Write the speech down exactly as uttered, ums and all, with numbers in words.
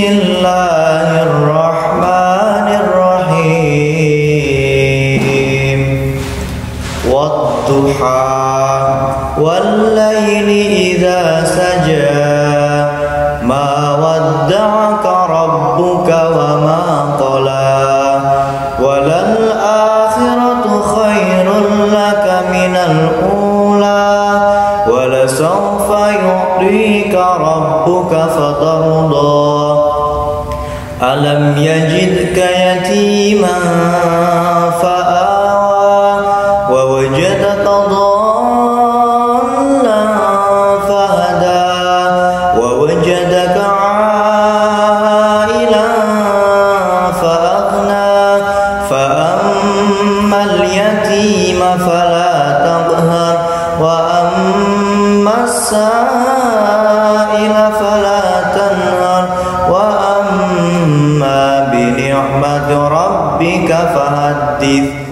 الله الرحمن الرحيم والضحى والليل إذا سجى ما ودعك ربك وما قلى وللآخرة خير لك من الأولى ولسوف يعطيك ربك فترضى ألم يجدك يتيما فآوى ووجدك ضالا فهدى ووجدك عائلا فأغنى فأما اليتيم فلا تقهر وأما السائل فلا تنهر وأما بنعمة ربك فحدث.